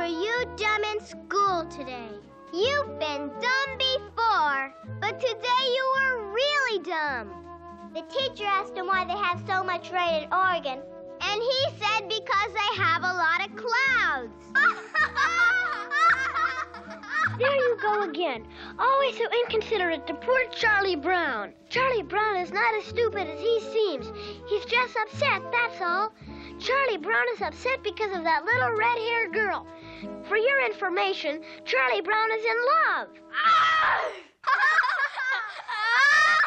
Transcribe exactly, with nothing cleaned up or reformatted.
Were you dumb in school today? You've been dumb before, but today you were really dumb. The teacher asked him why they have so much rain in Oregon, and he said because they have a lot of clouds. There you go again. Always so inconsiderate to poor Charlie Brown. Charlie Brown is not as stupid as he seems. He's just upset, that's all. Charlie Brown is upset because of that little red-haired girl. For your information, Charlie Brown is in love.